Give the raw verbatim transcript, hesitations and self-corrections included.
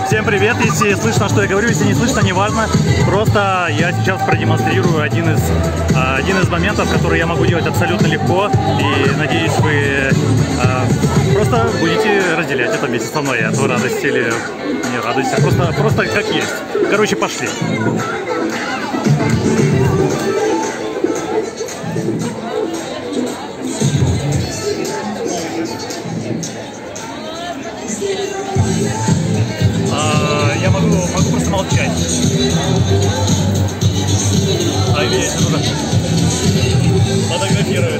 Всем привет, если слышно, что я говорю, если не слышно, неважно. Просто я сейчас продемонстрирую один из, один из моментов, который я могу делать абсолютно легко. И надеюсь, вы а, просто будете разделять это вместе со мной. Эту радость или не радость, а просто, просто как есть. Короче, пошли. Я могу, могу просто молчать. А меня еще туда фотографировать.